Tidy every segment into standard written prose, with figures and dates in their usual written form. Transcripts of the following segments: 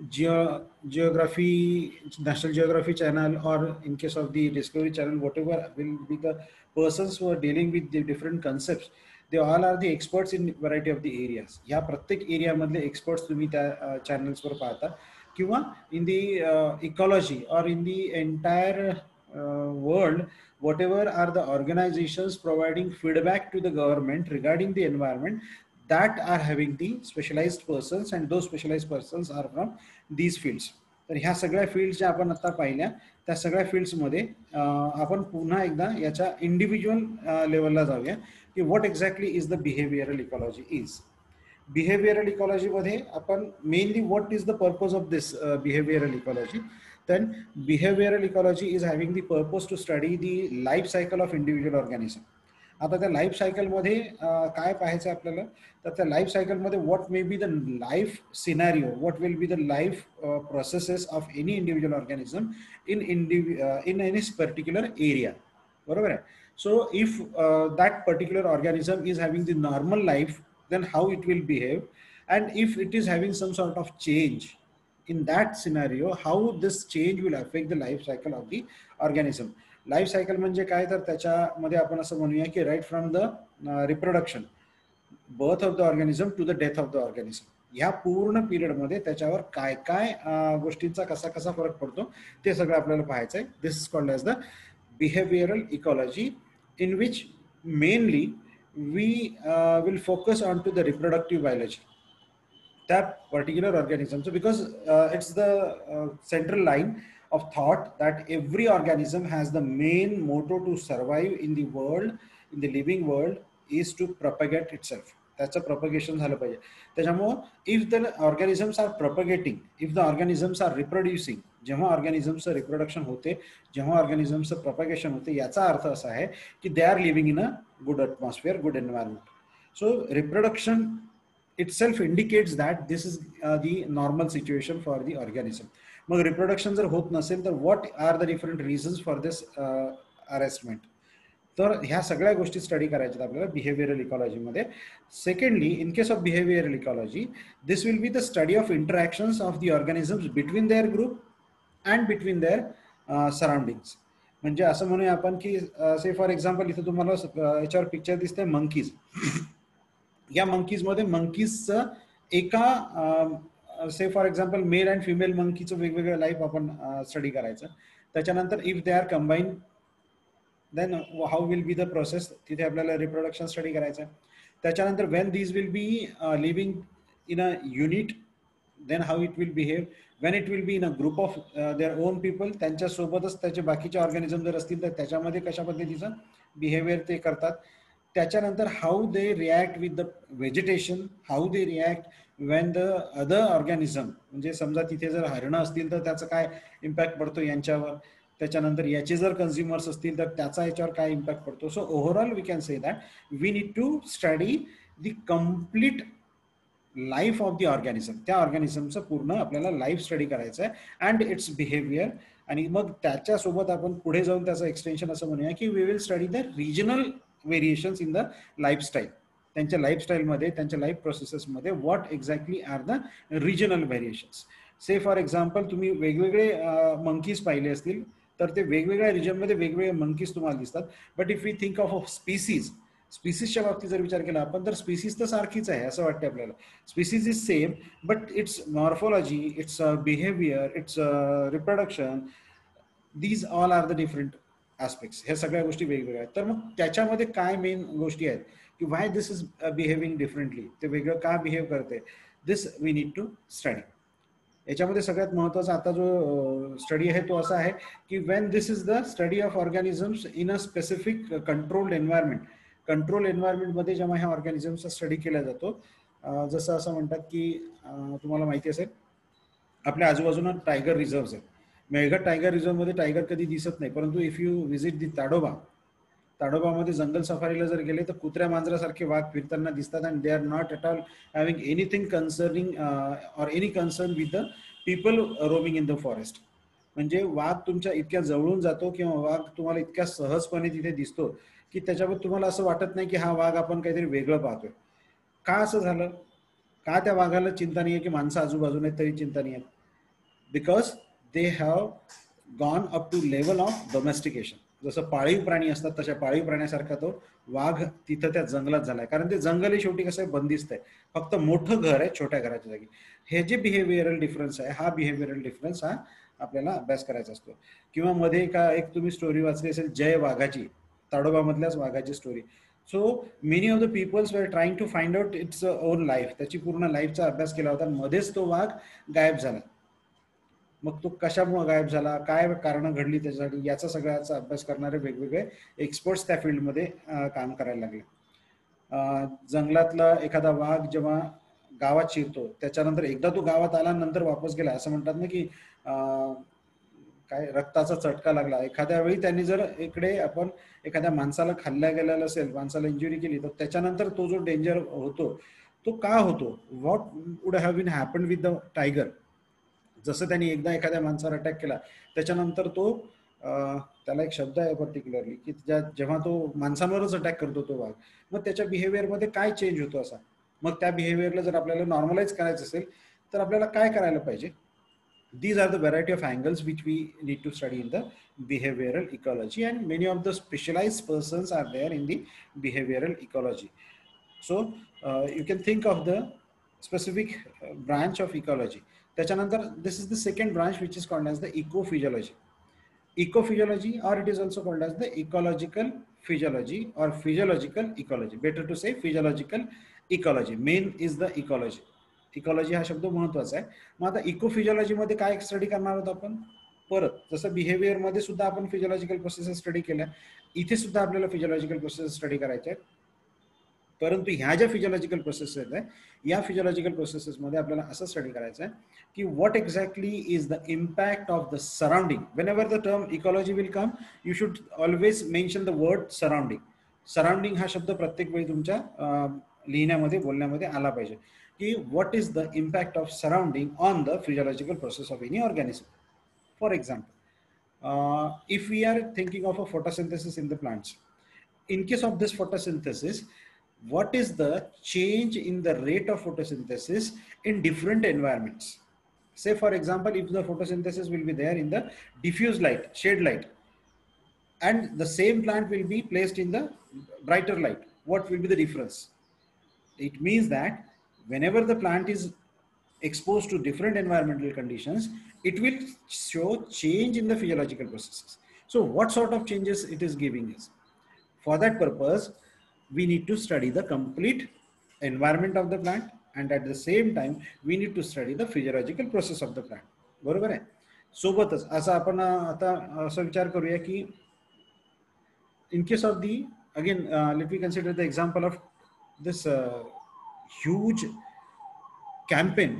geography, National Geography channel, or in case of the Discovery channel, whatever will be the persons who are dealing with the different concepts, they all are the experts in variety of the areas. या प्रत्येक area मधले experts तुम्ही त्या चॅनल्सवर पाहता, किंवा in the ecology or in the entire world, whatever are the organizations providing feedback to the government regarding the environment, that are having the specialized persons, and those specialized persons are from these fields. तर ह्या सगळ्या fields ज्या आपण आता पाहिल्या, त्या सगळ्या फील्ड्समध्ये आपण पुन्हा एकदा याच्या इंडिव्हिज्युअल लेवलला जाऊया की what exactly is the behavioural ecology is. Behavioural इकॉलॉजीमध्ये आपण mainly what is the purpose of this behavioural ecology. then behavioral ecology is having the purpose to study the life cycle of individual organism. आता त्या life सायकलमध्ये काय पाहायचं आपल्याला, तर त्या लाईफ सायकलमध्ये what may be the life scenario, what will be the life processes of any individual organism in any particular area. बरोबर आहे. So if that particular organism is having the normal life, then how it will behave, and if it is having some sort of change in that scenario, how this change will affect the life cycle of the organism. Life cycle म्हणजे काय, तर त्याच्यामध्ये आपण असं म्हणूया की right from the reproduction, birth of the organism to the death of the organism, ह्या पूर्ण पिरियडमध्ये त्याच्यावर काय काय गोष्टींचा कसा कसा फरक पडतो ते सगळं आपल्याला पाहायचं आहे. This is called as the behavioural ecology, in which mainly we will focus on to the reproductive biology, that particular organism. So because it's the central line of thought that every organism has the main motto to survive in the world, in the living world, is to propagate itself. त्याचं propagation झालं पाहिजे. त्याच्यामुळं if the organisms are propagating, if the organisms are reproducing, जेव्हा ऑर्गॅनिझमचं reproduction होते, जेव्हा ऑर्गॅनिझमचं propagation होते, याचा अर्थ असा आहे की they are living in a good atmosphere, good environment. So reproduction itself indicates that this is the normal situation for the organism. मग रिप्रोडक्शन जर होत नसेल तर what are the different reasons for this arrestment. तर ह्या सगळ्या गोष्टी study करायच्यात आपल्याला बिहेवियरल इकॉलॉजीमध्ये. Secondly, in case of behavioural ecology, this will be the study of interactions of the organisms between their group and between their surroundings. म्हणजे असं म्हणूया आपण की से फॉर एक्झाम्पल इथं तुम्हाला याच्यावर पिक्चर दिसते मंकीज. या मंकीजमध्ये मंकीजचं एका say for example male and female मंकीचं वेगवेगळं लाईफ आपण स्टडी करायचं. त्याच्यानंतर if they are combine, then how will be the process, तिथे आपल्याला रिप्रोडक्शन स्टडी करायचं. त्याच्यानंतर when these will be living in a unit, then how it will behave. When it will be in a group of their own people, त्यांच्यासोबतच त्याचे बाकीचे organism जर असतील तर त्याच्यामध्ये कशा पद्धतीचं बिहेवियर ते करतात. त्याच्यानंतर how they react with the vegetation, how they react when the other organism, म्हणजे समजा तिथे जर हरणं असतील तर त्याचा काय इम्पॅक्ट पडतो यांच्यावर. त्याच्यानंतर याचे जर कन्झ्युमर्स असतील तर त्याचा याच्यावर काय इम्पॅक्ट पडतो. So overall we can say that we need to study the complete life of the organism. त्या ऑर्गॅनिझमचं पूर्ण आपल्याला लाईफ स्टडी करायचं आहे अँड इट्स बिहेवियर. आणि मग त्याच्यासोबत आपण पुढे जाऊन त्याचं एक्सटेन्शन असं म्हणूया की we will study the regional variations in the lifestyle. त्यांच्या लाईफस्टाईलमध्ये, त्यांच्या लाईफ प्रोसेसेसमध्ये what exactly are the regional variations. Say for example तुम्ही वेगवेगळे मंकीज पाहिले असतील तर ते वेगवेगळ्या रिजनमध्ये वेगवेगळे मंकीज तुम्हाला दिसतात. But if we think of species, स्पीसीजच्या बाबतीत जर विचार केला आपण तर स्पीसीज तर सारखीच आहे असं वाटतं आपल्याला. Species is same, but its morphology, its behaviour, its reproduction, these all are the different aspects. ह्या सगळ्या गोष्टी वेगवेगळ्या आहेत. तर मग त्याच्यामध्ये काय मेन गोष्टी आहेत की why this is behaving differently, ते वेगळं का बिहेव करते, this we need to study. याच्यामध्ये सगळ्यात महत्त्वाचा आता जो स्टडी आहे तो असा आहे की when this is the study of organisms in a specific controlled environment. Control एन्व्हायरमेंटमध्ये जेव्हा ह्या ऑर्गॅनिझम्सचा स्टडी केला जातो, जसं असं म्हणतात की तुम्हाला माहिती असेल आपल्या आजूबाजूला टायगर रिझर्व्स आहेत. मेळघाट टायगर रिझर्वमध्ये टायगर कधी दिसत नाही, परंतु if you visit the Tadoba, ताडोबामध्ये जंगल सफारीला जर गेले तर कुत्र्या मांजरासारखे वाघ फिरताना दिसतात and they are not at all having anything concerning or any concern with the people roaming in the forest. म्हणजे वाघ तुमच्या इतक्या जवळून जातो किंवा वाघ तुम्हाला इतक्या सहजपणे तिथे दिसतो की त्याच्यावर तुम्हाला असं वाटत नाही की हा वाघ आपण काहीतरी वेगळं पाहतोय. का असं झालं? का त्या वाघाला चिंता नाही आहे की माणसं आजूबाजूला आहेत तरी चिंता नाही आहे? Because they have gone up to level of domestication. जसं पाळीव प्राणी असतात तशा पाळीव प्राण्यासारखा तो वाघ तिथं त्या जंगलात झालाय, कारण ते जंगलही शेवटी कसं आहे, बंदिस्त आहे, फक्त मोठं घर आहे छोट्या घराच्या जागी. हे जे बिहेवियरल डिफरन्स आहे, हा बिहेवियरल डिफरन्स हा आपल्याला अभ्यास करायचा असतो. किंवा मध्ये का एक तुम्ही स्टोरी वाचली असेल, जय वाघाची, ताडोबामधल्याच वाघाची story. So many of the peoples were trying to find out its own life, त्याची पूर्ण लाईफचा अभ्यास केला होता, मध्येच तो वाघ गायब झाला. मग तो कशामुळे गायब झाला, काय कारणं घडली त्याच्यासाठी, याचा सगळ्याचा अभ्यास करणारे वेगवेगळे एक्सपर्ट्स त्या फील्डमध्ये काम करायला लागले. जंगलातला एखादा वाघ जेव्हा गावात शिरतो, त्याच्यानंतर एकदा तो गावात आला नंतर वापस गेला, असं म्हणतात ना की काय रक्ताचा चटका लागला. एखाद्या वेळी त्यांनी जर इकडे आपण एखाद्या माणसाला खाल्ल्या गेलेला असेल, माणसाला इंजुरी केली, तर त्याच्यानंतर तो जो डेंजर होतो तो का होतो, what would have been happen with the tiger. जसं त्यांनी एकदा एखाद्या माणसावर अटॅक केला, त्याच्यानंतर तो त्याला एक शब्द आहे पर्टिक्युलरली की जेव्हा तो माणसांवरच अटॅक करतो तो वाघ, मग त्याच्या बिहेवियरमध्ये काय चेंज होतो असा. मग त्या बिहेवियरला जर आपल्याला नॉर्मलाइज करायचं असेल तर आपल्याला काय करायला पाहिजे. These are the variety of angles which we need to study in the behavioral ecology, and many of the specialized persons are there in the behavioral ecology. So you can think of the specific branch of ecology. त्याच्यानंतर this is the second branch which is called as the ecophysiology. Ecophysiology, or it is also called as the ecological physiology or physiological ecology. Better to say physiological ecology. Main is the ecology. Ecology हा शब्द महत्वाचा आहे. मग आता इकोफिजिओलॉजी मध्ये काय study करणार आहोत आपण, परत जसं बिहेवियर मध्ये सुद्धा आपण फिजिओलॉजिकल प्रोसेसेस स्टडी केल्या, इथे सुद्धा आपल्याला फिजिओलॉजिकल प्रोसेस स्टडी करायचे आहेत. परंतु ह्या ज्या फिजिओलॉजिकल प्रोसेसेस आहेत, या फिजिओलॉजिकल प्रोसेसेसमध्ये आपल्याला असं स्टडी करायचं आहे की what exactly is the impact of the surrounding. Whenever the term ecology will come, you should always mention the word surrounding. Surrounding हा शब्द प्रत्येक वेळी तुमच्या लिहिण्यामध्ये बोलण्यामध्ये आला पाहिजे की what is the impact of surrounding on the physiological process of any organism. For example, if we are thinking of a photosynthesis in the plants, in case of this photosynthesis, what is the change in the rate of photosynthesis in different environments. Say for example, if the photosynthesis will be there in the diffuse light, shade light, and the same plant will be placed in the brighter light, what will be the difference? It means that whenever the plant is exposed to different environmental conditions, it will show change in the physiological processes. So what sort of changes it is giving us? For that purpose, we need to study the complete environment of the plant, and at the same time we need to study the physiological process of the plant. बरोबर आहे. सोबतच असं आपण आता असा विचार करूया की in case of the, again let me consider the example of this huge campaign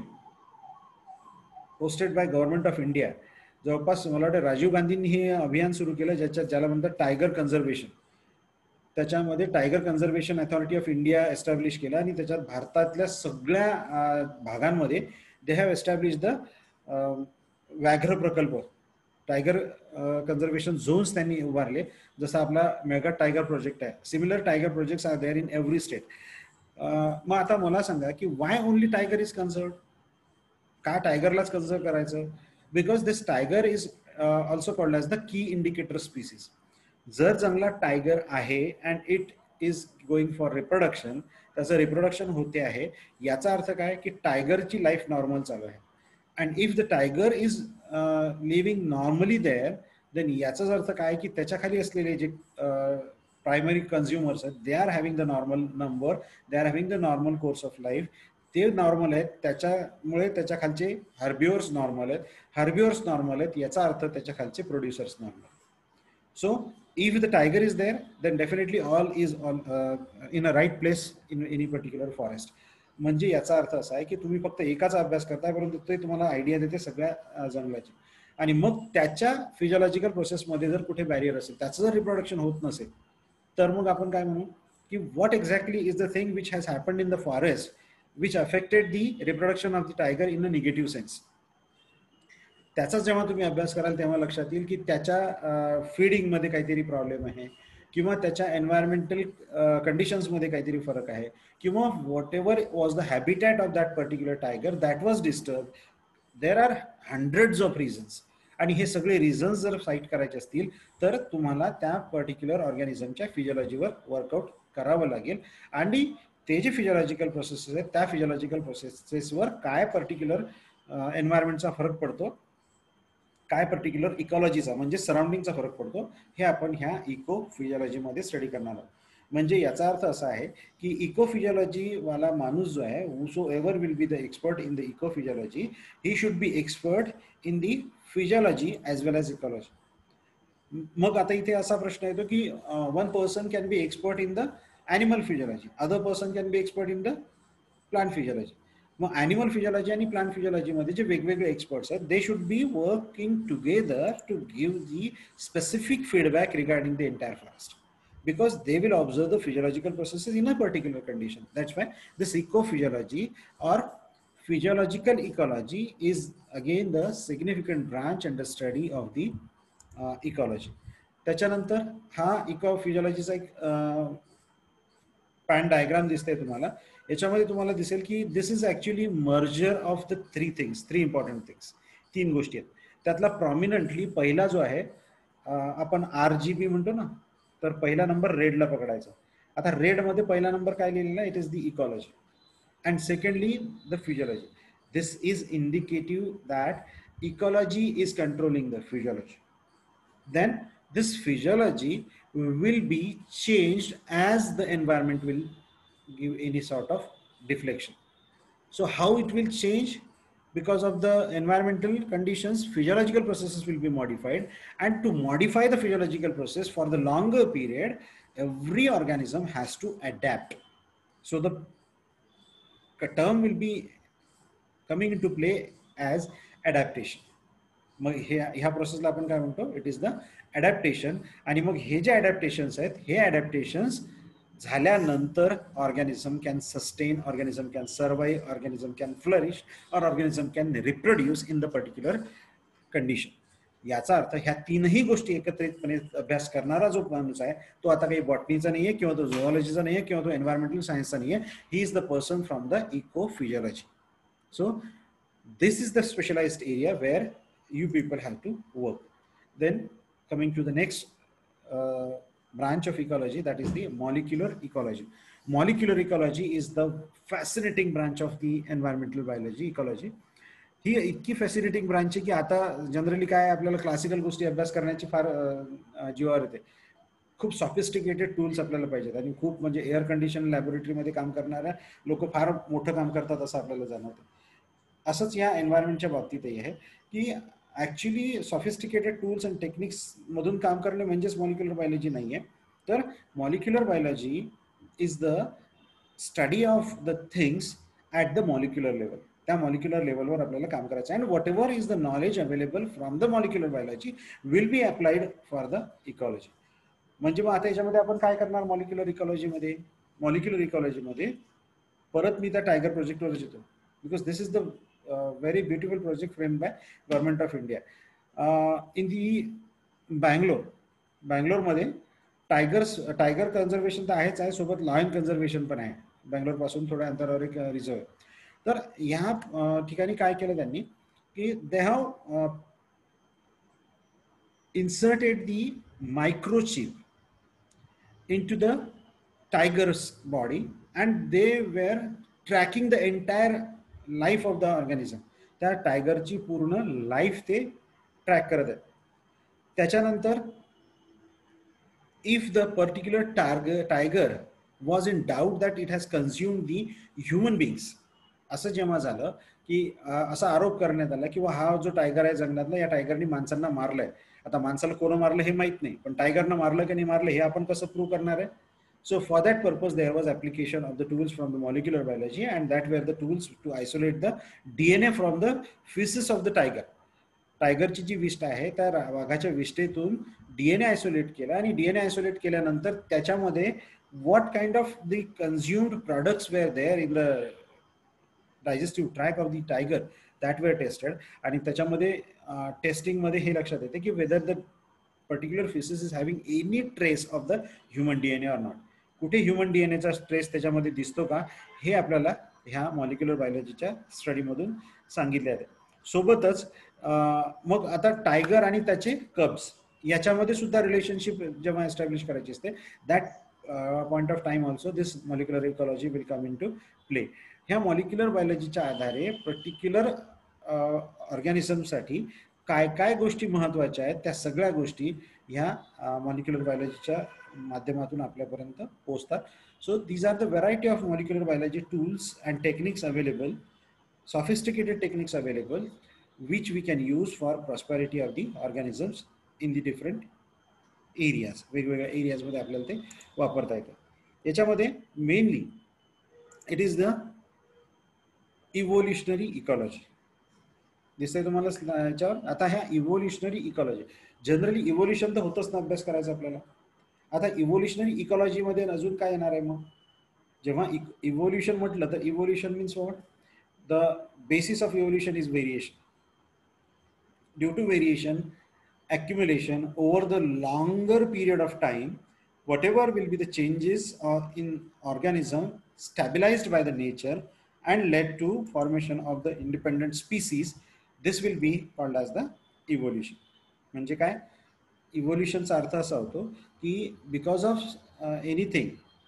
hosted by government of India. जवळपास मला वाटतं राजीव गांधींनी हे अभियान सुरू केलं ज्याला म्हणतात टायगर कन्झर्वेशन. त्याच्यामध्ये tiger conservation authority of India establish केला आणि त्याच्यात भारतातल्या सगळ्या भागांमध्ये दे हॅव एस्टॅब्लिश द व्याघ्र प्रकल्प, टायगर कन्झर्वेशन झोन्स त्यांनी उभारले. जसं आपला मेगा टायगर प्रोजेक्ट आहे, similar tiger projects are there in every state. मग आता मला सांगा की why only tiger is conserved, का टायगरलाच कन्झर्व करायचं? Because this tiger is also called as the key indicator species. जर जंगलात टायगर आहे and it is going for reproduction, त्याचं रिप्रोडक्शन होते आहे, याचा अर्थ काय की टायगरची लाईफ नॉर्मल चालू आहे. And if the tiger is living normally there, then याचाच अर्थ काय की त्याच्या खाली असलेले जे प्रायमरी कन्झ्युमर्स आहेत, they are having the normal number, they are having the normal course of life, ते नॉर्मल आहेत. त्याच्यामुळे त्याच्या खालचे हर्बिओर्स नॉर्मल आहेत, हर्बिओर्स नॉर्मल आहेत, याचा अर्थ त्याच्या खालचे producers normal. So if the tiger is there, then definitely all is on in a right place in any particular forest. म्हणजे याचा अर्थ असा आहे की तुम्ही फक्त एकाचा अभ्यास करताय, परंतु ते तुम्हाला आयडिया देते सगळ्या जंगलाची. आणि मग त्याच्या फिजिओलॉजिकल प्रोसेसमध्ये जर कुठे बॅरियर असेल, त्याचं जर रिप्रोडक्शन होत नसेल, तर मग आपण काय म्हणू की what exactly is the thing which has happened in the forest which affected the reproduction of the tiger in a negative sense. त्याचाच जेव्हा तुम्ही अभ्यास कराल तेव्हा लक्षात येईल की त्याच्या फीडिंगमध्ये काहीतरी प्रॉब्लेम आहे, किंवा त्याच्या एन्व्हायरमेंटल कंडिशन्समध्ये काहीतरी फरक आहे, किंवा whatever was the habitat of that particular tiger that was disturb, there are hundreds of reasons, आणि हे सगळे रिझन्स जर साईट करायचे असतील तर तुम्हाला त्या पर्टिक्युलर ऑर्गॅनिझमच्या फिजिओलॉजीवर वर्कआउट करावं लागेल, आणि ते जे फिजिओलॉजिकल प्रोसेसेस आहेत त्या फिजिओलॉजिकल प्रोसेसेसवर काय पर्टिक्युलर एन्व्हायरमेंटचा फरक पडतो, काय पर्टिक्युलर इकॉलॉजीचा म्हणजे सराउंडिंगचा फरक पडतो, हे आपण ह्या इको फिजिओलॉजीमध्ये स्टडी करणार आहोत. म्हणजे याचा अर्थ असा आहे की इको फिजिओलॉजीवाला माणूस जो आहे, whoever will be the expert in the eco physiology, he should be expert in the physiology as well as ecology. मग आता इथे असा प्रश्न येतो की one person can be expert in the animal physiology, other person can be expert in the plant physiology. मग animal physiology आणि plant फिजिओलॉजीमध्ये जे वेगवेगळे एक्सपर्ट्स आहेत, they should be working together to give the specific feedback regarding the entire forest, because they will observe the physiological processes in a particular condition. That's why this ecophysiology or physiological ecology is again the significant branch and the study of the ecology. त्याच्यानंतर हा इकोफिजिओलॉजीचा एक pan diagram दिसतंय तुम्हाला. याच्यामध्ये तुम्हाला दिसेल की this is actually merger of the three important things. 3 गोष्टी आहेत. त्यातला प्रॉमिनंटली पहिला जो आहे, आपण RGB म्हणतो ना, तर पहिला नंबर रेडला पकडायचा. आता रेडमध्ये पहिला नंबर काय लिहिलेला आहे, it is the ecology, and secondly the physiology. This is indicative that ecology is controlling the physiology. Then this physiology will be changed as the environment will give any sort of deflection. So how it will change? Because of the environmental conditions, physiological processes will be modified, and to modify the physiological process for the longer period, every organism has to adapt. So the term will be coming into play as adaptation. मग ह्या प्रोसेसला आपण काय म्हणतो, it is the adaptation. आणि मग हे जे ॲडॅप्टेशन्स आहेत, हे ॲडॅप्टेशन्स झाल्यानंतर organism can sustain, organism can survive, organism can flourish, और organism can reproduce in the particular condition. याचा अर्थ ह्या तीनही गोष्टी एकत्रितपणे अभ्यास करणारा जो माणूस आहे, तो आता काही बॉटनीचा नाही आहे, किंवा तो झुऑलॉजीचा नाही आहे, किंवा तो एन्व्हायरमेंटल सायन्सचा नाही आहे. He is the person from the eco physiology. So this is the specialized area where you people have to work. Then coming to the next branch of ecology, that is the molecular ecology. Molecular ecology is the fascinating branch of the environmental biology ecology. ही इतकी fascinating branch आहे की आता generally काय आपल्याला classical गोष्टी अभ्यास करण्याची फार जीवावर येते. खूप सॉफिस्टिकेटेड टूल्स आपल्याला पाहिजेत, आणि खूप म्हणजे एअर कंडिशन लॅबोरेटरीमध्ये काम करणाऱ्या लोक फार मोठं काम करतात असं आपल्याला जाणवतं. असंच या एन्व्हायरमेंटच्या बाबतीतही आहे की actually sophisticated tools and techniques मधून काम करणे म्हणजेच मॉलिक्युलर बायोलॉजी नाही आहे. तर molecular biology is the study of the things at the molecular level. त्या मॉलिक्युलर लेवलवर आपल्याला काम करायचं आहे, and whatever is the knowledge available from the molecular biology will be applied for the ecology. म्हणजे मग आता याच्यामध्ये आपण काय करणार मॉलिक्युलर इकॉलॉजीमध्ये? मॉलिक्युलर इकॉलॉजीमध्ये परत मी त्या टायगर प्रोजेक्टवरच येतो, because this is the very beautiful project framed by Government of India. In the Bangalore मध्ये टायगर कन्झर्वेशन तर आहेच आहे, सोबत लायन कन्झर्वेशन पण आहे. बँगलोर पासून थोड्या अंतरावर एक रिझर्व. तर ह्या ठिकाणी काय केलं त्यांनी की they have inserted the microchip into the tiger's body, and they were tracking the entire life of the organism. त्या टायगरची पूर्ण लाईफ ते ट्रॅक करत आहेत. त्याच्यानंतर if the particular tiger was in doubt that it has consumed the human beings, असं जेव्हा झालं की असा आरोप करण्यात आला की हा जो टायगर आहे जंगलातला, या टायगरनी माणसांना मारलंय. आता माणसाला कोण मारलं हे माहित नाही, पण टायगरनं मारलं की नाही मारलं हे आपण कसं प्रूव्ह करणार आहे? So for that purpose, there was application of the tools from the molecular biology, and that were the tools to isolate the DNA from the feces of the tiger. टायगरची जी विष्ट आहे त्या वाघाच्या विष्टेतून DNA आयसोलेट केला, आणि DNA isolate केल्यानंतर त्याच्यामध्ये what kind of the consumed products were there in the digestive tract of the tiger, that were tested. आणि त्याच्यामध्ये टेस्टिंग मध्ये हे लक्षात येते की whether the particular feces is having any trace of the human DNA or not. कुठे human डीएनएचा trace त्याच्यामध्ये दिसतो का, हे आपल्याला ह्या मॉलिक्युलर बायोलॉजीच्या स्टडीमधून सांगितले आहे. सोबतच मग आता टायगर आणि त्याचे कब्स याच्यामध्ये सुद्धा रिलेशनशिप जेव्हा एस्टॅब्लिश करायची असते, that point of time also this molecular ecology will come into play. ह्या मॉलिक्युलर बायोलॉजीच्या आधारे पर्टिक्युलर ऑर्गॅनिझमसाठी काय काय गोष्टी महत्त्वाच्या आहेत त्या सगळ्या गोष्टी ह्या मॉलिक्युलर बायोलॉजीच्या माध्यमातून आपल्यापर्यंत पोहोचतात. So these are the variety of molecular biology tools and techniques available, sophisticated techniques available which we can use for prosperity of the organisms in the different areas. वेगवेगळ्या एरियाजमध्ये आपल्याला ते वापरता येतं. याच्यामध्ये mainly it is the evolutionary ecology. दिसतंय तुम्हाला याच्यावर. आता ह्या इव्होल्युशनरी इकॉलॉजी, जनरली इव्होल्युशन तर होतच ना अभ्यास करायचा आपल्याला. आता इव्होल्युशनरी इकॉलॉजीमध्ये अजून काय येणार आहे मग? जेव्हा इव्होल्युशन म्हटलं तर evolution means what? The basis of evolution is variation. Due to variation, accumulation over the longer period of time, whatever will be the changes in organism stabilized by the nature and led to formation of the independent species, this will be called as the evolution. म्हणजे काय? इव्होल्युशनचा अर्थ असा होतो की because of anything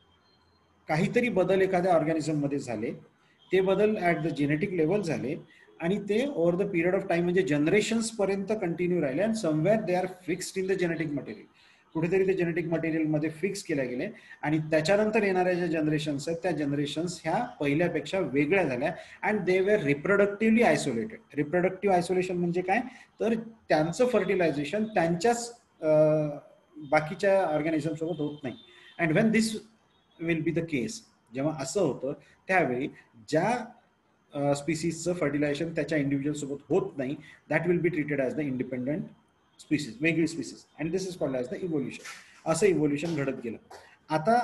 काहीतरी बदल एखाद्या ऑर्गॅनिझममध्ये झाले, ते बदल ॲट द जेनेटिक लेवल झाले आणि ते over the period of time म्हणजे जनरेशन्सपर्यंत कंटिन्यू राहिले and somewhere they are fixed in the genetic material. कुठेतरी ते जेनेटिक मटेरियलमध्ये फिक्स केल्या गेले आणि त्याच्यानंतर येणाऱ्या ज्या जनरेशन्स आहेत त्या जनरेशन्स ह्या पहिल्यापेक्षा वेगळ्या झाल्या and they were reproductively isolated. Reproductive isolation म्हणजे काय? तर त्यांचं फर्टिलायझेशन त्यांच्याच बाकीच्या ऑर्गॅनिझमसोबत होत नाही. And when this will be the case, जेव्हा असं होतं त्यावेळी ज्या स्पीसीजचं फर्टिलायझेशन त्याच्या इंडिव्हिज्युअल सोबत होत नाही, that will be treated as the independent species, वेगळी species, and this is called as the evolution. असं इव्होल्युशन घडत गेलं. आता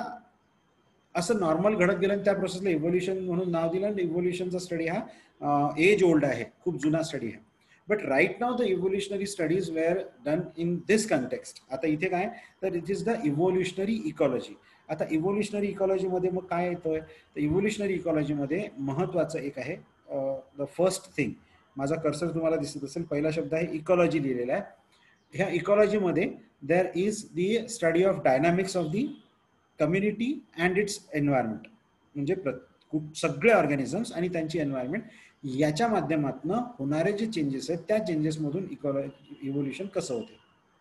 असं नॉर्मल घडत गेलं आणि त्या प्रोसेसला इव्होल्युशन म्हणून नाव दिलं आणि इव्होल्युशनचा स्टडी हा एज ओल्ड आहे, खूप जुना स्टडी आहे. But right now the evolutionary studies were done in this context. आता इथे काय तर it is the evolutionary ecology. आता इव्होल्युशनरी इकॉलॉजीमध्ये मग काय येतोय? तर इव्होल्युशनरी इकॉलॉजीमध्ये महत्त्वाचं एक आहे द फर्स्ट थिंग. माझा कर्सर तुम्हाला दिसत असेल, पहिला शब्द आहे इकॉलॉजी लिहिलेला आहे. ह्या इकॉलॉजीमध्ये there is the study of dynamics of the community and its environment. म्हणजे सगळे ऑर्गॅनिझम्स आणि त्यांची एन्व्हायरमेंट याच्या माध्यमातून होणारे जे चेंजेस आहेत त्या चेंजेसमधून इव्होल्युशन कसं होते.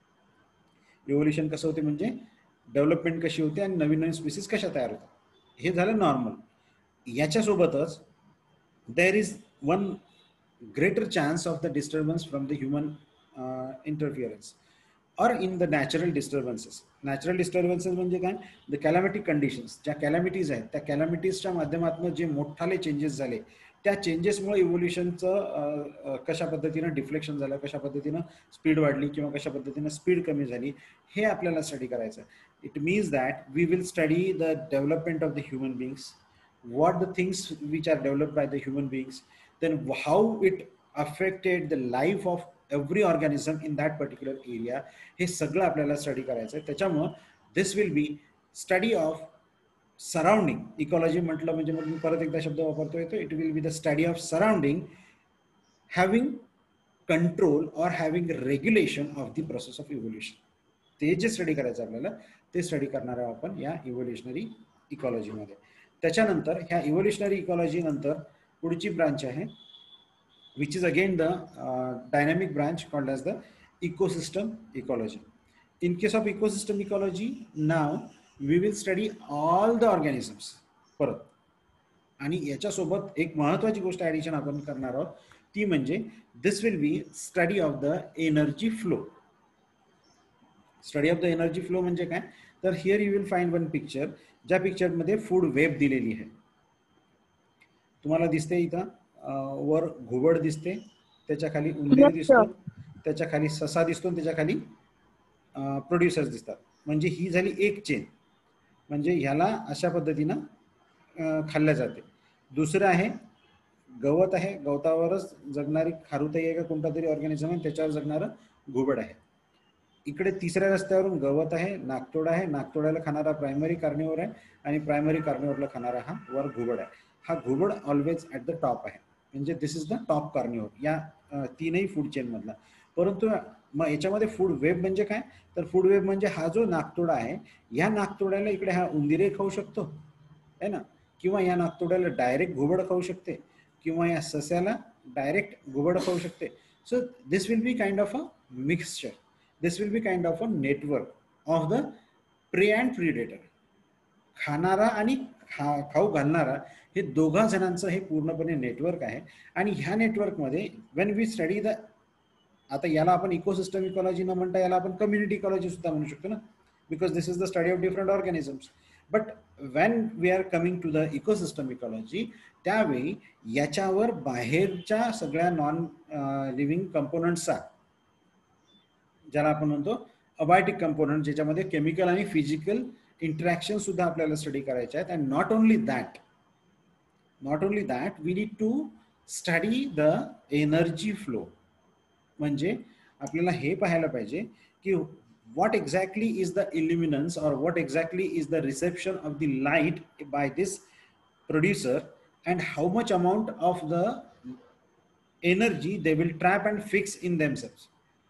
इव्होल्युशन कसं होते म्हणजे डेव्हलपमेंट कशी होते आणि नवीन नवीन स्पीसीज कशा तयार होतात, हे झालं नॉर्मल. याच्यासोबतच there is one greater chance of the disturbance from the human interference और in the natural disturbances. Natural disturbances म्हणजे काय? द कॅलॅमिटिक कंडिशन्स, ज्या कॅलॅमिटीज आहेत त्या कॅलॅमिटीजच्या माध्यमातून जे मोठाले चेंजेस झाले त्या चेंजेसमुळे इव्होल्युशनचं कशा पद्धतीनं डिफ्लेक्शन झालं, कशा पद्धतीनं स्पीड वाढली किंवा कशा पद्धतीनं स्पीड कमी झाली, हे आपल्याला स्टडी करायचं. It means that we will study the development of the human beings, what the things which are developed by the human beings, then how it affected the life of every organism in that particular area. हे सगळं आपल्याला study करायचं आहे. त्याच्यामुळं this will be study of surrounding. Ecology म्हटलं म्हणजे मग मी परत एकदा शब्द वापरतोय, तो it will be the study of surrounding having control or having regulation of the process of evolution. ते जे स्टडी करायचं आपल्याला ते स्टडी करणार आहोत आपण या इव्होल्युशनरी इकॉलॉजीमध्ये. त्याच्यानंतर ह्या इव्होल्युशनरी इकॉलॉजी नंतर पुढची ब्रांच आहे which is again the dynamic branch called as the ecosystem ecology. In case of ecosystem ecology now we will study all the organisms परत. आणि याच्यासोबत एक महत्त्वाची गोष्ट ॲडिशन आपण करणार आहोत, ती म्हणजे this will be study of the energy flow. Study of the energy flow म्हणजे काय? तर here you will find one picture, ज्या पिक्चरमध्ये फूड वेब दिलेली आहे. तुम्हाला दिसते इथं वर घुबड दिसते, त्याच्या खाली उंदीर दिसतो, त्याच्या खाली ससा दिसतो, त्याच्या खाली प्रोड्युसर्स दिसतात. म्हणजे ही झाली एक चेन, म्हणजे ह्याला अशा पद्धतीनं खाल्ल्या जाते. दुसरं आहे गवत आहे, गवतावरच जगणारी खारुताई आहे का कोणता तरी ऑर्गॅनिझम आहे, त्याच्यावर जगणारं घुबड आहे. इकडे तिसऱ्या रस्त्यावरून गवत आहे, नागतोडा आहे, नागतोड्याला खाणारा प्रायमरी कार्निव्होर आहे आणि प्रायमरी कार्निव्होरला खाणारा हा वर घुबड आहे. हा घुबड ऑलवेज ॲट द टॉप आहे. म्हणजे this is the top carnivore या तीनही फूड चेन मधला. परंतु मग याच्यामध्ये फूड वेब म्हणजे काय, तर फूड वेब म्हणजे हा जो नाकतोडा आहे, या नाकतोड्याला इकडे हा उंदीरही खाऊ शकतो है ना, किंवा या नाकतोड्याला डायरेक्ट घुबड खाऊ शकते, किंवा या सस्याला डायरेक्ट घुबड खाऊ शकते. So this will be kind of a mixture, this will be kind of a network of the prey and predator. खाणारा आणि खाऊ घालणारा हे दोघा जणांचं हे पूर्णपणे नेटवर्क आहे. आणि ह्या नेटवर्कमध्ये वेन वी स्टडी द, आता याला आपण इकोसिस्टम इकॉलॉजी न म्हणता याला आपण कम्युनिटी इकॉलॉजी सुद्धा म्हणू शकतो ना, because this is the study of different organisms. But when we are coming to the ecosystem ecology, त्यावेळी याच्यावर बाहेरच्या सगळ्या नॉन लिव्हिंग कंपोनंट्सचा, ज्याला आपण म्हणतो अबायोटिक कंपोनंट, ज्याच्यामध्ये केमिकल आणि फिजिकल इंटरॅक्शन सुद्धा आपल्याला स्टडी करायचे आहेत. And not only that we need to study the energy flow. म्हणजे आपल्याला हे पाहायला पाहिजे की what exactly is the illuminance or what exactly is the reception of the light by this producer, and how much amount of the energy they will trap and fix in themselves.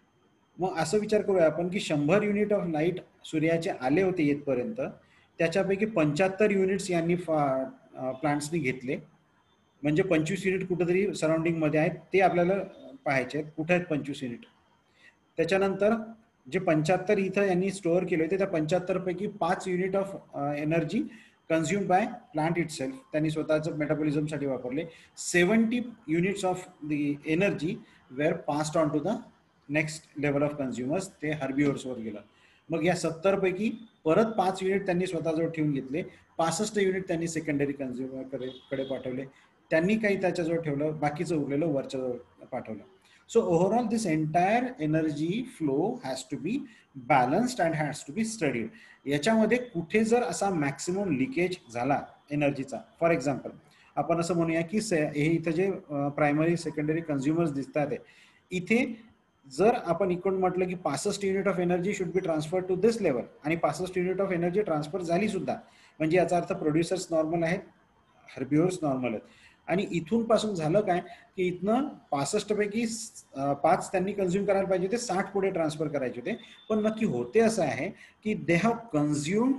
मग असं विचार करूया आपण की 100 unit of light सूर्याचे आले होते येतपर्यंत, त्याच्यापैकी 75 युनिट्स यांनी प्लांट्सनी घेतले. म्हणजे 25 युनिट कुठेतरी सराउंडिंग मध्ये आहेत, ते आपल्याला पाहायचे आहेत कुठे आहेत 25 युनिट. त्याच्यानंतर जे 75 इथं यांनी स्टोअर केले होते, त्या 75 पैकी 5 unit of energy consume by plant itself, त्यांनी स्वतःचं मेटाबॉलिझमसाठी वापरले. 70 units of the energy were passed on to the next level of consumers, ते हर्बिओर्सवर गेलं. मग या 70 पैकी परत 5 युनिट त्यांनी स्वतःजवळ ठेवून घेतले, 65 युनिट त्यांनी सेकंडरी कन्झ्युमरकडे पाठवले, त्यांनी काही त्याच्याजवळ ठेवलं, बाकीचं उरलेलं वरच्याजवळ पाठवलं. So overall, this entire energy flow has to be balanced and has to be studied. याच्यामध्ये कुठे जर असा मॅक्सिमम लिकेज झाला एनर्जीचा, फॉर एक्झाम्पल आपण असं म्हणूया की हे इथं जे प्रायमरी सेकंडरी कन्झ्युमर्स दिसतात, इथे जर आपण इकडून म्हटलं की 65 unit of energy should be transfer to this level, आणि 65 युनिट ऑफ एनर्जी ट्रान्सफर झाली सुद्धा, म्हणजे याचा अर्थ प्रोड्युसर्स नॉर्मल आहेत, हर्बिओर्स नॉर्मल आहेत. आणि इथून पासून झालं काय की इथनं 65 पैकी 5 त्यांनी कन्झ्युम करायला पाहिजे होते, 60 पुढे ट्रान्सफर करायचे होते. पण नक्की होते असं आहे की they have consumed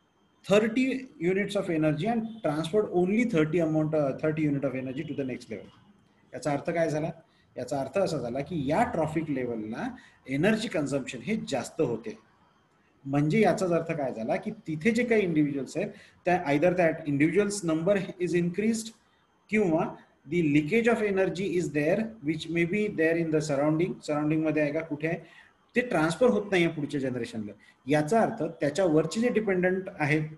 30 units of energy and transferred only 30 unit of energy to the next level. याचा अर्थ काय झाला, याचा अर्थ असा झाला की या ट्रॉफिक लेवलला एनर्जी कन्झम्पशन हे जास्त होते. म्हणजे याचाच अर्थ काय झाला की तिथे जे काही इंडिव्हिज्युअल्स आहेत, त्या either that individuals number is increased, किंवा the leakage of energy is there which may be there in the surrounding मध्ये आहे का कुठे आहे, ते ट्रान्सफर होत नाही पुढच्या जनरेशनला. याचा अर्थ त्याच्यावरचे जे डिपेंडंट आहेत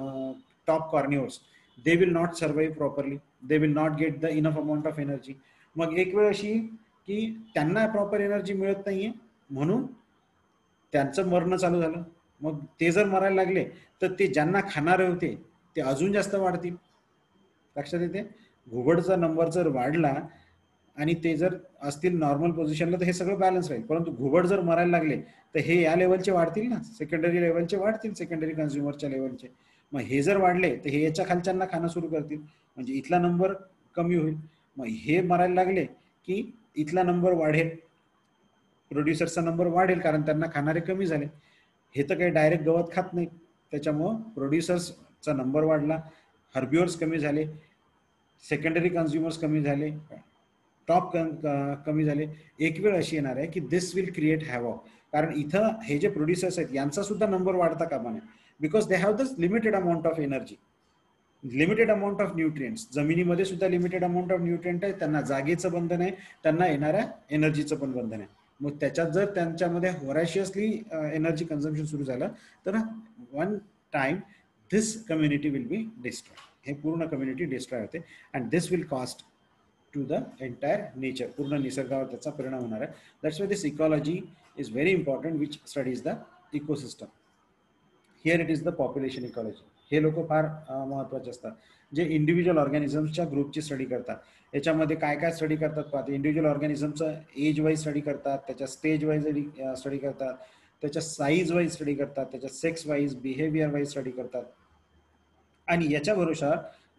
top carnivores, they will not survive properly, they will not get the enough amount of energy. मग एक वेळ अशी की त्यांना प्रॉपर एनर्जी मिळत नाहीये, म्हणून त्यांचं मरणं चालू झालं. मग ते जर मरायला लागले तर ते ज्यांना खाणारे होते ते अजून जास्त वाढतील. लक्षात येते, घुबडचा नंबर जर वाढला आणि ते जर असतील नॉर्मल पोझिशनला तर हे सगळं बॅलन्स राहील, परंतु घुबड जर मरायला लागले तर हे या लेवलचे वाढतील ना, सेकंडरी लेवलचे वाढतील, सेकंडरी कन्झ्युमरच्या लेवलचे. मग हे जर वाढले तर हे याच्या खालच्यांना खाणं सुरू करतील, म्हणजे इथला नंबर कमी होईल. मग हे मरायला लागले की इथला नंबर वाढेल, प्रोड्युसरचा नंबर वाढेल, कारण त्यांना खाणारे कमी झाले. हे तर काही डायरेक्ट गवत खात नाही, त्याच्यामुळं प्रोड्युसर्सचा नंबर वाढला, हर्बिओर्स कमी झाले, सेकंडरी कन्झ्युमर्स कमी झाले, टॉप कमी झाले. एक वेळ अशी येणार आहे की दिस विल क्रिएट हॅवॉक, कारण इथं हे जे प्रोड्युसर्स आहेत यांचा सुद्धा नंबर वाढता कामा नये, because they have this limited amount of energy, limited amount of nutrients. जमिनीमध्ये सुद्धा लिमिटेड अमाऊंट ऑफ न्यूट्रिएंट आहे, त्यांना जागेचं बंधन आहे, त्यांना येणाऱ्या एनर्जीचं पण बंधन आहे. मग त्याच्यात जर त्यांच्यामध्ये व्हराशियसली एनर्जी कन्झम्पशन सुरू झालं तर one time this community will be destroy, हे पूर्ण कम्युनिटी डिस्ट्रॉय होते. And this will cost to the entire nature, पूर्ण निसर्गावर त्याचा परिणाम होणार आहे. That's why this ecology is very important which studies the ecosystem. Here it is the population ecology. हे लोक फार महत्वाचे असतात, जे इंडिव्हिज्युअल ऑर्गॅनिझम्सच्या ग्रुपची स्टडी करतात. याच्यामध्ये काय काय स्टडी करतात पाहते, इंडिव्हिज्युअल ऑर्गॅनिझमचं एज वाईज स्टडी करतात, त्याच्या स्टेज वाईज स्टडी करतात, त्याच्या साईज वाईज स्टडी करतात, त्याच्या sex wise, behaviour wise study करतात. आणि याच्या भरोशावर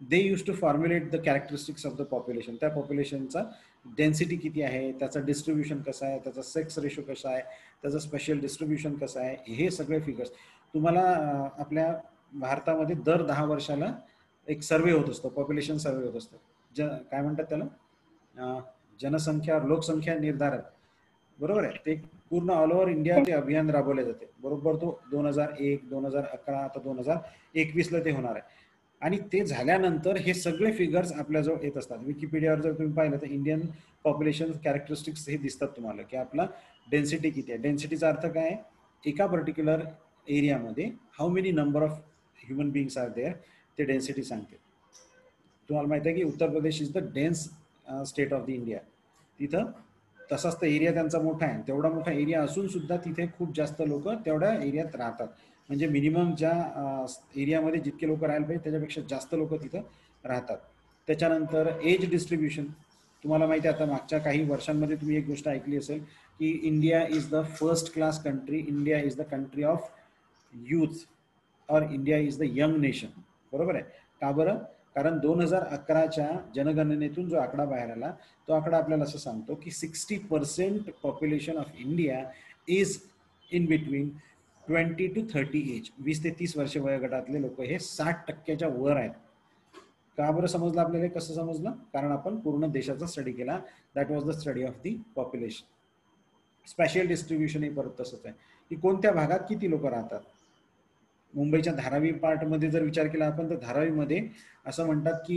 they use to formulate the characteristics of the population. त्या पॉप्युलेशनचा डेन्सिटी किती आहे, त्याचं डिस्ट्रीब्युशन कसं आहे, त्याचा सेक्स रेशो कसा आहे, त्याचं स्पेशल डिस्ट्रीब्युशन कसं आहे, हे सगळे फिगर्स तुम्हाला आपल्या भारतामध्ये दर 10 वर्षाला एक सर्वे होत असतो, पॉप्युलेशन सर्वे होत असतो. काय म्हणतात त्याला, जनसंख्या लोकसंख्या निर्धारण, बरोबर आहे. ते पूर्ण ऑल ओव्हर इंडिया ते अभियान राबवले जाते. बरोबर तो 2001, 2011, आता 2021ला ते होणार आहे. आणि ते झाल्यानंतर हे सगळे फिगर्स आपल्याजवळ येत असतात. विकिपीडियावर जर तुम्ही पाहिलं तर इंडियन पॉप्युलेशन कॅरेक्टरिस्टिक्स हे दिसतात तुम्हाला, की आपला डेन्सिटी किती आहे. डेन्सिटीचा अर्थ काय आहे, एका पर्टिक्युलर एरियामध्ये how many number of human beings are there, ते डेन्सिटी सांगते. तुम्हाला माहिती आहे की Uttar Pradesh is the dense state of the India. तिथं तसाच तर एरिया त्यांचा मोठा आहे. तेवढा मोठा एरिया असून सुद्धा तिथे खूप जास्त लोक तेवढ्या एरियात राहतात. म्हणजे मिनिमम ज्या एरियामध्ये जितके लोक राहायला पाहिजे त्याच्यापेक्षा जास्त लोक तिथं राहतात. त्याच्यानंतर एज डिस्ट्रीब्युशन. तुम्हाला माहिती आहे, आता मागच्या काही वर्षांमध्ये तुम्ही एक गोष्ट ऐकली असेल की India is the first class country, India is the country of youth, और India is the young nation. बरोबर आहे. का बरं? कारण 2011च्या जनगणनेतून जो आकडा बाहेर आला तो आकडा आपल्याला असं सांगतो की 60% population of India is in between 20 to 30 age. 20 ते 30 वर्ष वयोगटातले लोक हे 60% वर आहेत. का बरं समजलं आपल्याला? कसं समजलं? कारण आपण पूर्ण देशाचा स्टडी केला. That was the study of the population. Spatial distribution हे परत तसंच आहे की कोणत्या भागात किती लोक राहतात. मुंबईच्या धारावी पार्टमध्ये जर विचार केला आपण तर धारावीमध्ये असं म्हणतात की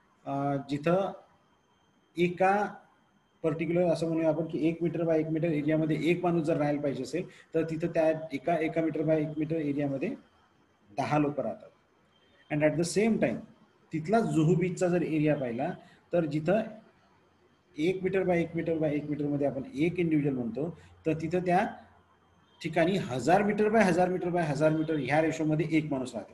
जिथं एका पर्टिक्युलर असं म्हणूया आपण की 1 मीटर बाय 1 मीटर एरियामध्ये एक माणूस जर राहायला पाहिजे असेल तर तिथं त्या एका मीटर बाय 1 मीटर एरियामध्ये 10 लोक राहतात. And at the same time तिथला जुहू बीचचा जर एरिया पाहिला तर जिथं 1 मीटर बाय 1 मीटर बाय 1 मीटरमध्ये आपण एक इंडिव्हिज्युअल म्हणतो, तर तिथं त्या ठिकाणी 1000 meter by 1000 meter by 1000 meter ह्या रेशोमध्ये एक माणूस राहतो.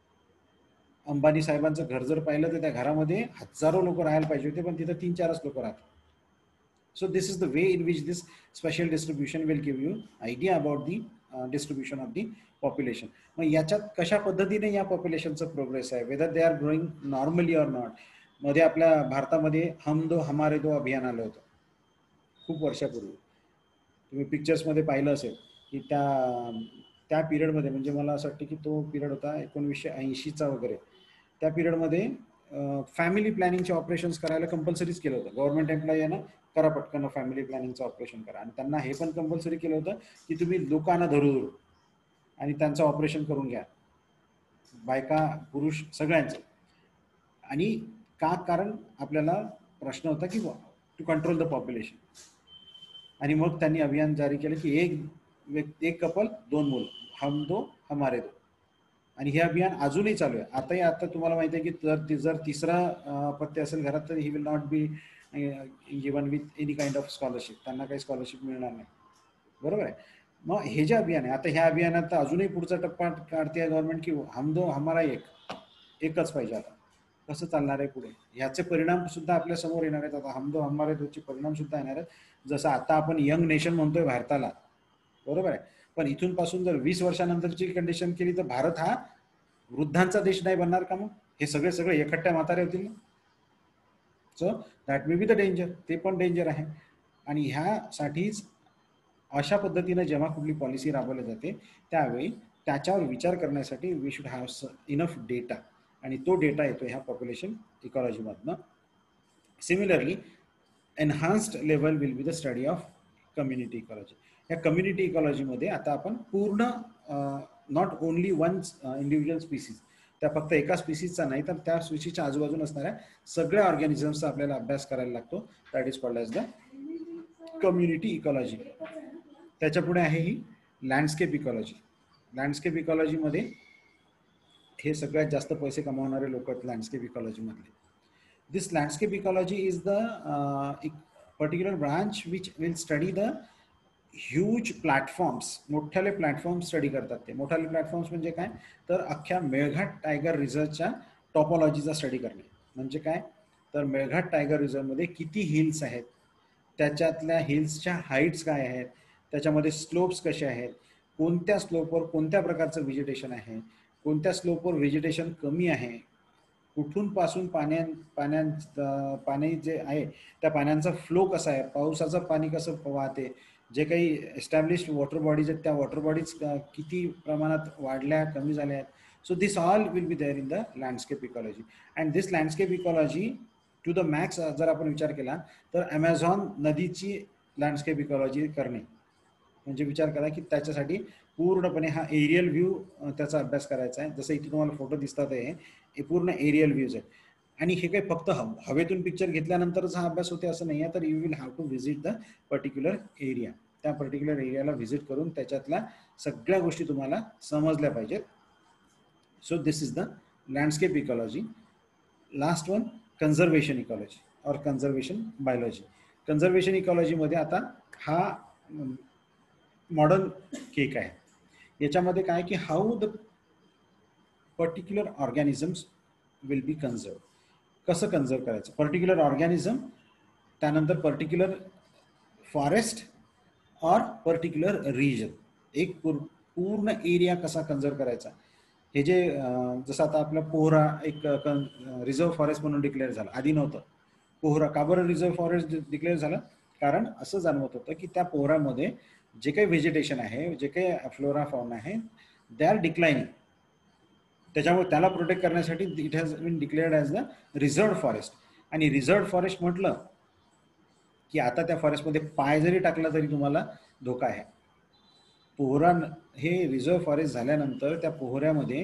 अंबानी साहेबांचं घर जर पाहिलं तर त्या घरामध्ये हजारो लोक राहायला पाहिजे होते, पण तिथं 3-4च लोक राहतात. So this is the way in which this special distribution will give you idea about the distribution of the population. मग याच्यात कशा पद्धतीने या पॉप्युलेशनचं प्रोग्रेस आहे, whether they are growing normally or not. मध्ये आपल्या भारतामध्ये हम दो हमारे दो अभियान आलं होतं खूप वर्षापूर्वी. तुम्ही पिक्चर्समध्ये पाहिलं असेल की त्या पिरियडमध्ये, म्हणजे मला असं वाटतं की तो पिरियड होता 1980चा वगैरे, त्या पिरियडमध्ये फॅमिली प्लॅनिंगचे ऑपरेशन्स करायला कंपल्सरीच केलं होतं. गव्हर्नमेंट एम्प्लॉई आहे ना, करा पटकन फॅमिली प्लॅनिंगचं ऑपरेशन करा. आणि त्यांना हे पण कंपल्सरी केलं होतं की तुम्ही लोकांना धरू आणि त्यांचं ऑपरेशन करून घ्या, बायका पुरुष सगळ्यांचं. आणि का? कारण आपल्याला प्रश्न होता की टू कंट्रोल द पॉप्युलेशन. आणि मग त्यांनी अभियान जारी केलं की एक कपल 2 मुलं, हम दो हमारे दो. आणि हे अभियान अजूनही चालू आहे. आता तुम्हाला माहिती आहे की जर तिसरा पत्ते असेल घरात तर he will not be given with any kind of scholarship. त्यांना काही स्कॉलरशिप मिळणार नाही. बरोबर आहे. मग हे जे अभियान आहे, आता ह्या अभियानात अजूनही पुढचा टप्पा काढते गव्हर्नमेंट की हम दो हमारा एकच पाहिजे. आता कसं चालणार आहे पुढे, ह्याचे परिणाम सुद्धा आपल्या समोर येणार आहेत. आता हम दो हमारे दोचे परिणाम सुद्धा येणार आहेत. जसं आता आपण यंग नेशन म्हणतोय भारताला, बरोबर आहे, पण इथून पासून जर 20 वर्षानंतरची कंडिशन केली तर भारत हा वृद्धांचा देश नाही बनणार का? मग हे सगळे एकट्या म्हातारे होतील ना. So that may be the danger. ते पण डेंजर आहे. आणि ह्यासाठीच अशा पद्धतीने जेव्हा कुठली पॉलिसी राबवली जाते त्यावेळी त्याच्यावर विचार करण्यासाठी we should have enough data. आणि तो डेटा येतो ह्या पॉप्युलेशन इकॉलॉजीमधनं. Similarly enhanced level will be the study of community ecology. या कम्युनिटी इकॉलॉजीमध्ये आता आपण पूर्ण not only one individual species, त्या फक्त एका स्पीसीजचा नाही तर त्या स्पीसीजच्या आजूबाजूला असणाऱ्या सगळ्या ऑर्गॅनिझम्सचा आपल्याला अभ्यास करायला लागतो. That is called as the community ecology. त्याच्या पुढे आहे ही लँडस्केप इकॉलॉजी. लँडस्केप इकॉलॉजीमध्ये हे सगळ्यात जास्त पैसे कमावणारे लोक आहेत लँडस्केप इकॉलॉजीमधले. This landscape ecology is the particular branch which will study the huge platforms. मोठ्याले प्लॅटफॉर्म स्टडी करतात ते. मोठाले प्लॅटफॉर्म्स म्हणजे काय? तर अख्ख्या मेळघाट टायगर रिझर्वच्या टॉपॉलॉजीचा स्टडी करणे. म्हणजे काय? तर मेळघाट टायगर रिझर्वमध्ये किती हिल्स आहेत, त्याच्यातल्या हिल्सच्या हाईट्स काय आहेत, त्याच्यामध्ये स्लोप्स कसे आहेत, कोणत्या स्लोपवर कोणत्या प्रकारचं व्हेजिटेशन आहे, कोणत्या स्लोपवर व्हेजिटेशन कमी आहे, कुठून पासून पाणी जे आहे त्या पाण्याचा फ्लो कसा आहे, पावसाचं पाणी कसं वाहते, जे काही एस्टॅब्लिश्ड वॉटर बॉडीज आहेत त्या वॉटर बॉडीज किती प्रमाणात वाढल्या कमी झाल्या आहेत. So this all will be there in the landscape ecology. And this landscape ecology to the max जर आपण विचार केला तर ॲमेझॉन नदीची लँडस्केप इकॉलॉजी करणे म्हणजे विचार करा की त्याच्यासाठी पूर्णपणे हा एरियल व्ह्यू त्याचा अभ्यास करायचा आहे. जसं इथे तुम्हाला फोटो दिसतात हे पूर्ण एरियल व्ह्यूज आहेत. आणि हे काही फक्त हवेतून पिक्चर घेतल्यानंतरच हा अभ्यास होते असं नाही आहे. तर you will have to visit the particular area. त्या पर्टिक्युलर एरियाला व्हिजिट करून त्याच्यातल्या सगळ्या गोष्टी तुम्हाला समजल्या पाहिजेत. So this is the landscape ecology. Last one conservation ecology और कन्झर्वेशन बायोलॉजी. कन्झर्वेशन इकॉलॉजीमध्ये आता हा मॉडर्न केक आहे. याच्यामध्ये काय की how the particular organisms will be conserve. कसं कन्झर्व करायचं पर्टिक्युलर ऑर्गॅनिझम, त्यानंतर पर्टिक्युलर फॉरेस्ट और पर्टिक्युलर रिजन. एक पूर्ण एरिया कसा कन्झर्व करायचा. हे जे जसं आता आपला पोहरा एक रिझर्व्ह फॉरेस्ट म्हणून डिक्लेअर झाला, आधी नव्हतं. पोहरा का बरं रिझर्व्ह फॉरेस्ट डिक्लेअर झालं, कारण असं जाणवत होतं की त्या पोहरामध्ये जे काही व्हेजिटेशन आहे, जे काही फ्लोरा फॉना आहे, दे आर डिक्लाइनिंग. त्याच्यामुळे त्याला प्रोटेक्ट करण्यासाठी it has been declared as the reserved forest. आणि रिझर्व्ड फॉरेस्ट म्हटलं की आता त्या फॉरेस्टमध्ये पाय जरी टाकला तरी तुम्हाला धोका आहे. पोहरा हे रिझर्व्ह फॉरेस्ट झाल्यानंतर त्या पोहऱ्यामध्ये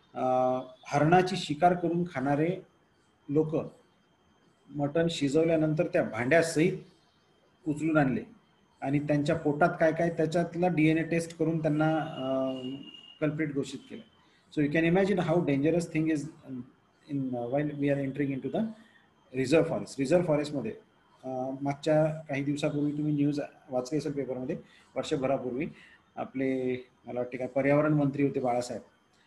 हरणाची शिकार करून खाणारे लोक मटण शिजवल्यानंतर त्या भांड्यासहित उचलून आणले आणि त्यांच्या पोटात काय काय त्याच्यातला DNA टेस्ट करून त्यांना कल्प्रिट घोषित केलं. So you can imagine how dangerous thing is in while we are entering into the reserve forest. Reserve फॉरेस्टमध्ये मागच्या काही दिवसापूर्वी तुम्ही न्यूज वाचली असेल पेपरमध्ये, वर्षभरापूर्वी आपले मला वाटते काय पर्यावरण मंत्री होते बाळासाहेब.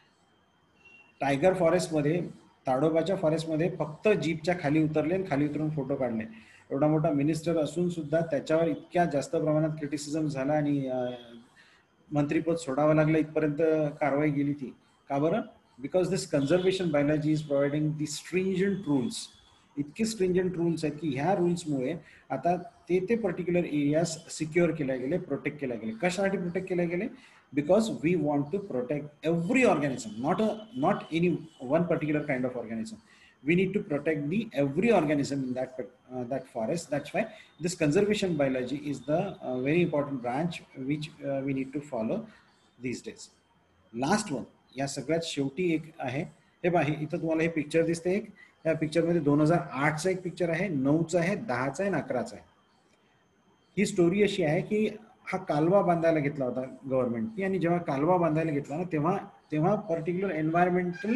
टायगर फॉरेस्टमध्ये, ताडोबाच्या फॉरेस्टमध्ये फक्त जीपच्या खाली उतरले आणि खाली उतरून फोटो काढले. एवढा मोठा मिनिस्टर असून सुद्धा त्याच्यावर इतक्या जास्त प्रमाणात क्रिटिसिझम झाला आणि मंत्रीपद सोडावं लागलं, इथपर्यंत कारवाई गेली ती. का बरं? Because this conservation biology is providing the stringent rules. इतके स्ट्रिंजंट रूल्स आहेत की ह्या रूल्समुळे आता ते पर्टिक्युलर एरियाज सिक्युअर केल्या गेले, प्रोटेक्ट केल्या गेले. कशासाठी प्रोटेक्ट केल्या गेले? Because we want to protect every organism, not any one particular kind of organism. We need to protect the every organism in that forest. That's why this conservation biology is the very important branch which we need to follow these days. Last one, या सगळ्यात शेवटी एक आहे, हे पहा इथं तुम्हाला हे पिक्चर दिसते. एक या पिक्चरमध्ये 2008चा एक पिक्चर आहे, 9चा आहे, 10चा आहे आणि 11चा आहे. ही स्टोरी अशी आहे की हा कालवा बांधायला घेतला होता गव्हर्नमेंटनी, आणि जेव्हा कालवा बांधायला घेतला ना तेव्हा पर्टिक्युलर एन्व्हायरमेंटल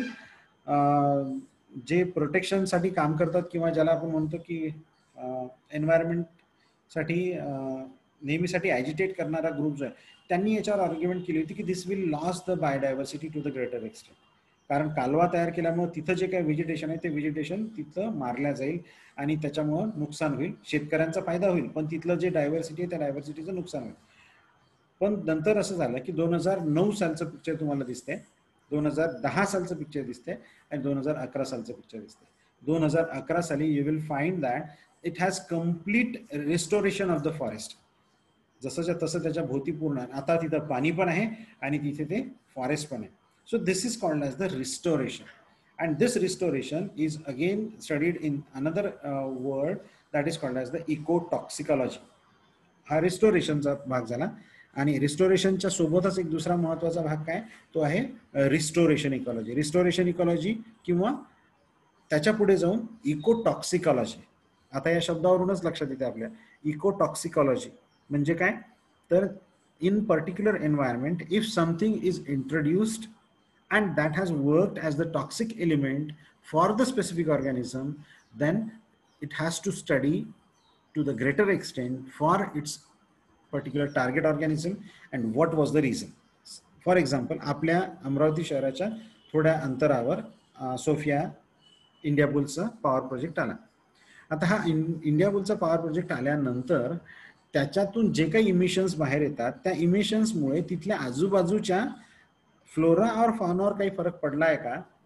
जे प्रोटेक्शनसाठी काम करतात किंवा ज्याला आपण म्हणतो की एन्व्हायरमेंटसाठी नेहमीसाठी ॲजिटेट करणारा ग्रुप जो आहे, त्यांनी याच्यावर आर्ग्युमेंट केली होती की this will loss the biodiversity to the greater extent. कारण कालवा तयार केल्यामुळे तिथं जे काही व्हेजिटेशन आहे ते व्हेजिटेशन तिथं मारल्या जाईल आणि त्याच्यामुळं नुकसान होईल. शेतकऱ्यांचा फायदा होईल पण तिथलं जे डायव्हर्सिटी आहे त्या डायव्हर्सिटीचं नुकसान होईल. पण नंतर असं झालं की 2009 सालचं पिक्चर तुम्हाला दिसतंय, 2010 सालचं पिक्चर दिसतंय आणि 2011 सालचं पिक्चर दिसतंय. 2011 साली you will find that it has complete restoration of the forest. जसंच्या तसं त्याच्या भोवती पूर्ण आहे. आता तिथं पाणी पण आहे आणि तिथे ते फॉरेस्ट पण आहे. So this is called as the restoration. And this restoration is again studied in another word that is called as the ecotoxicology. हा रिस्टोरेशनचा भाग झाला. आणि रिस्टोरेशनच्या सोबतच एक दुसरा महत्त्वाचा भाग काय, तो आहे रिस्टोरेशन इकॉलॉजी. रिस्टोरेशन इकॉलॉजी किंवा त्याच्या पुढे जाऊन इकोटॉक्सिकॉलॉजी. आता या शब्दावरूनच लक्षात येते आपल्या इकोटॉक्सिकॉलॉजी म्हणजे काय. तर in particular environment if something is introduced and that has worked as the toxic element for the specific organism, then it has to study to the greater extent for its particular target organism and what was the reason. For example, आपल्या अमरावती शहराच्या थोड्या अंतरावर Sophia India बुलचा power project आला. आता हा India बुलचा power project आल्यानंतर त्याच्यातून जे काही इमिशन्स बाहेर येतात त्या इमिशन्समुळे तिथल्या आजूबाजूच्या फ्लोरा और फॉनावर काही फरक पडला आहे का,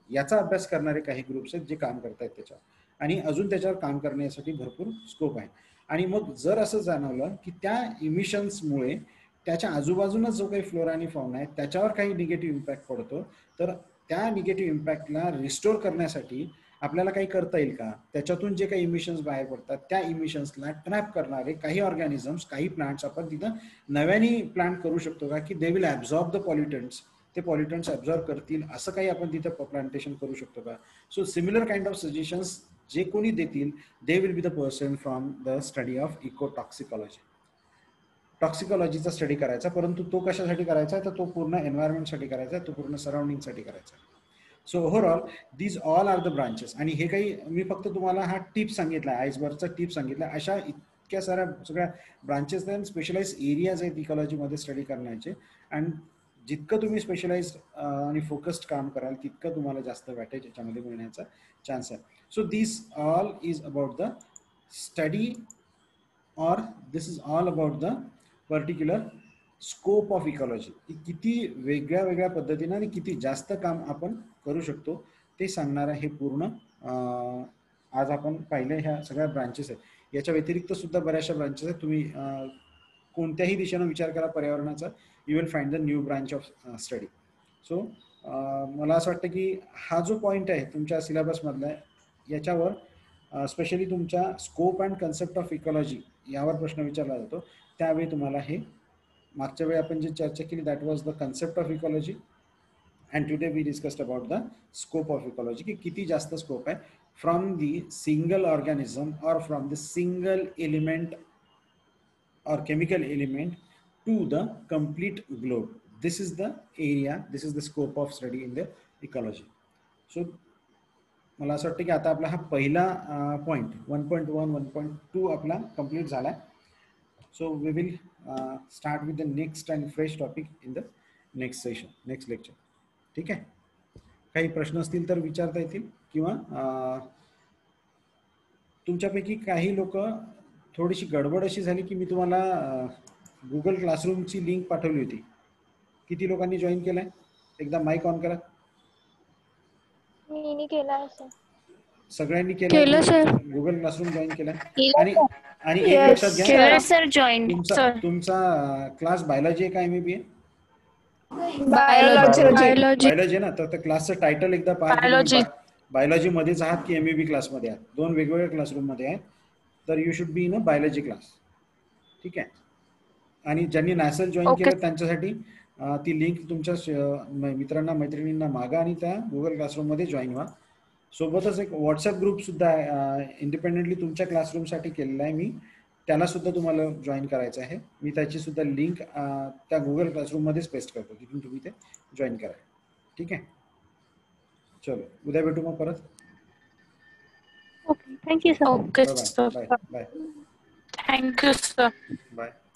याचा अभ्यास करणारे काही ग्रुप्स आहेत जे काम करतायत त्याच्यावर, आणि अजून त्याच्यावर काम करण्यासाठी भरपूर स्कोप आहे. आणि मग जर असं जाणवलं की त्या इमिशन्समुळे त्याच्या आजूबाजूला जो काही फ्लोरा आणि फॉना आहे त्याच्यावर काही निगेटिव्ह इम्पॅक्ट पडतो, तर त्या निगेटिव्ह इम्पॅक्टला रिस्टोर करण्यासाठी आपल्याला काही करता येईल का, त्याच्यातून जे काही इमिशन्स बाहेर पडतात त्या इमिशन्सला ट्रॅप करणारे काही ऑर्गॅनिझम्स, काही प्लांट्स आपण तिथं नव्याने प्लांट करू शकतो का, की they will absorb the pollutants, ते पॉल्युटंट्स ॲब्झॉर्ब करतील असं काही आपण तिथं प्लांटेशन करू शकतो का. So similar kind of suggestions जे कोणी देतील they will be the person from the study of ecotoxicology. टॉक्सिकॉलॉजीचा स्टडी करायचा, परंतु तो कशासाठी करायचा, तर तो पूर्ण एन्व्हायरमेंटसाठी करायचा, तो पूर्ण सराउंडिंगसाठी करायचा. So overall these all are the branches. आणि हे काही मी फक्त तुम्हाला हा टिप सांगितला, आईसबर्गचा टिप सांगितला, अशा इतक्या साऱ्या सगळ्या ब्रांचेस आहेत, स्पेशलाइज एरियाज आहेत इकॉलॉजीमध्ये स्टडी करण्याचे. अँड जितकं तुम्ही स्पेशलाइज आणि फोकस्ड काम कराल तितकं तुम्हाला जास्त वॅटेज याच्यामध्ये मिळण्याचा चान्स आहे. So this all is about the study, और this is all about the particular scope of ecology, की किती वेगळ्या वेगळ्या पद्धतीने आणि किती जास्त काम आपण करू शकतो ते सांगणारं हे पूर्ण आज आपण पाहिले ह्या सगळ्या ब्रांचेस आहेत. याच्या व्यतिरिक्त सुद्धा बऱ्याचशा ब्रांचेस आहेत. तुम्ही कोणत्याही दिशेनं विचार करा पर्यावरणाचा, you will find the new branch of study. So मला असं वाटतं की हा जो पॉईंट आहे तुमच्या सिलेबसमधला याच्यावर स्पेशली तुमच्या scope and concept of ecology यावर प्रश्न विचारला जातो. त्यावेळी तुम्हाला हे मागच्या वेळी आपण जी चर्चा केली that was the concept of ecology, and today we discussed about the scope of ecology, की किती जास्त स्कोप आहे फ्रॉम द सिंगल ऑर्गॅनिझम और from the single element or chemical element to the complete globe. This is the area, this is the scope of study in the ecology. So मला असं वाटतं की आता आपला हा पहिला पॉईंट 1.1 1.2 आपला कंप्लीट झाला आहे. So we will start with the next and fresh topic in the next session, next lecture. ठीक आहे, काही प्रश्न असतील तर विचारता येतील, किंवा तुमच्यापैकी काही लोक थोडीशी गडबड अशी झाली की मी तुम्हाला गुगल क्लासरूमची लिंक पाठवली होती. किती लोकांनी जॉईन केलाय? एकदा माईक ऑन करा. मी केलाय सर. सगळ्यांनी केलं सर. गुगल क्लासरूम जॉईन केलाय. केलं आणि एक लक्षात घ्या, केलं सर जॉईन. तुमचा क्लास बायोलॉजी आहे का एमबीबी आहे? बायोलॉजी आहे ना, तर क्लासचं टायटल एकदा पहा. बायोलॉजी मध्येच आहात की एमबीबी क्लासमध्ये आहात? दोन वेगवेगळ्या क्लासरूम मध्ये आहेत, तर you should be in a biology class. ठीक आहे. आणि ज्यांनी नॅसल जॉईन केलं त्यांच्यासाठी ती लिंक तुमच्या मित्रांना मैत्रिणींना मागा आणि त्या गुगल क्लासरूम मध्ये जॉईन व्हा. सोबतच एक व्हॉट्सअप ग्रुप सुद्धा इंडिपेंडेंटली तुमच्या क्लासरूमसाठी केलेला आहे मी, त्याला सुद्धा तुम्हाला जॉईन करायचं आहे. मी त्याची सुद्धा लिंक त्या गुगल क्लासरूम मध्येच पेस्ट करतो, तिथून तुम्ही ते जॉईन करा. ठीक आहे, चलो उद्या भेटू मग परत. Okay, thank you sir. Okay sir, bye bye. Thank you sir. Bye.